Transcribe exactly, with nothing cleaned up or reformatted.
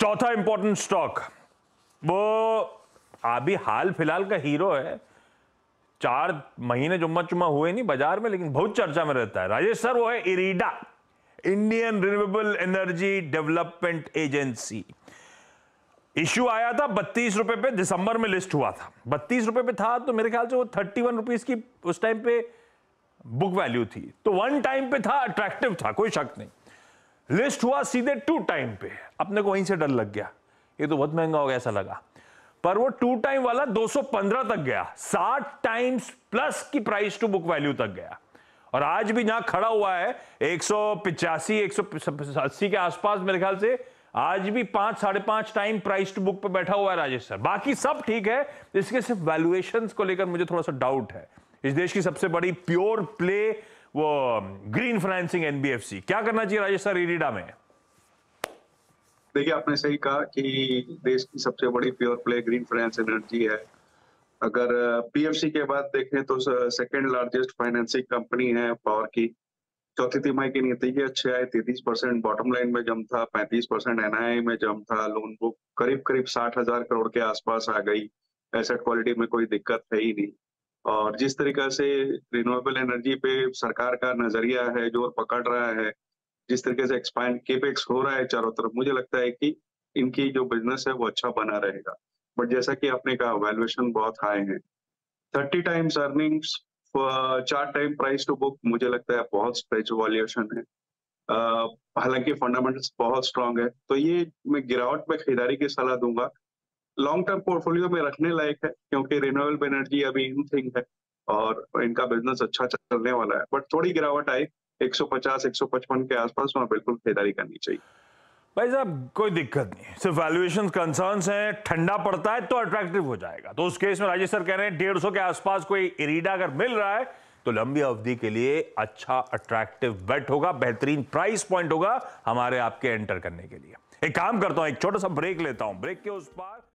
चौथा important stock, वो अभी हाल फिलहाल का हीरो है, चार महीने जुम्मा चुम्मा हुए नहीं बाजार में, लेकिन बहुत चर्चा में रहता है राजेश सर, वो है IREDA, Indian renewable energy development agency. Issue आया था बत्तीस रुपए पे, दिसंबर में लिस्ट हुआ था, बत्तीस रुपए पे था, तो मेरे ख्याल से वो थर्टी वन रुपीज की उस टाइम पे बुक वैल्यू थी, तो वन टाइम पे था, अट्रैक्टिव था, कोई शक नहीं। लिस्ट हुआ सीधे टू टाइम पे, अपने को वहीं से डर लग गया, ये तो बहुत महंगा हो गया ऐसा लगा, पर वो टू टाइम वाला दो सौ पंद्रह तक गया, साठ टाइम्स प्लस की प्राइस टू बुक वैल्यू तक गया, और आज भी जहां खड़ा हुआ है एक सौ पिचासी एक सौ अस्सी के आसपास, मेरे ख्याल से आज भी पांच साढ़े पांच टाइम प्राइस टू बुक पे बैठा हुआ है राजेश सर। बाकी सब ठीक है, इसके सिर्फ वैल्यूएशंस को लेकर मुझे थोड़ा सा डाउट है। इस देश की सबसे बड़ी प्योर प्ले वो ग्रीन फाइनेंसिंग एनबीएफसी, क्या करना चाहिए राजेश सर इरीडा में? देखिए, आपने सही कहा कि देश की सबसे बड़ी pure play green finance energy है। अगर पीएफसी के बाद देखें तो सेकंड लार्जेस्ट फाइनेंसिंग कंपनी है पावर की। चौथी तिमाही के नतीजे अच्छे आए, तैंतीस परसेंट बॉटम लाइन में जम था, पैंतीस परसेंट एनआईआई में जम था, लोन बुक करीब करीब साठ हजार करोड़ के आसपास आ गई। एसेट क्वालिटी में कोई दिक्कत है ही नहीं। और जिस तरीका से रिन्यूएबल एनर्जी पे सरकार का नजरिया है, जोर पकड़ रहा है, जिस तरीके से एक्सपांड केपेक्स हो रहा है चारों तरफ, मुझे लगता है कि इनकी जो बिजनेस है वो अच्छा बना रहेगा। बट जैसा कि आपने कहा, वैल्यूएशन बहुत हाई है। थर्टी टाइम्स अर्निंग्स, चार टाइम प्राइस टू बुक, मुझे लगता है बहुत स्ट्रेच वैल्यूएशन है। uh, हालांकि फंडामेंटल्स बहुत स्ट्रांग है, तो ये मैं गिरावट में खरीदारी की सलाह दूंगा। लॉन्ग टर्म पोर्टफोलियो में रखने लायक है, क्योंकि रिन्यूएबल एनर्जी अभी इन थिंग है और इनका बिजनेस अच्छा चलने वाला है। बट थोड़ी गिरावट आई एक सौ पचास एक सौ पचपन के आसपास, वहां बिल्कुल खरीदारी करनी चाहिए। भाई साहब कोई दिक्कत नहीं, सिर्फ वैल्यूएशन कंसर्न्स हैं, ठंडा पड़ता है तो अट्रैक्टिव हो जाएगा। तो उस केस में राजेश सर कह रहे हैं डेढ़ सौ के आसपास कोई इरीडा अगर मिल रहा है तो लंबी अवधि के लिए अच्छा अट्रैक्टिव बेट होगा, बेहतरीन प्राइस पॉइंट होगा हमारे आपके एंटर करने के लिए। एक काम करता हूं, एक छोटा सा ब्रेक लेता हूं, ब्रेक के उस पार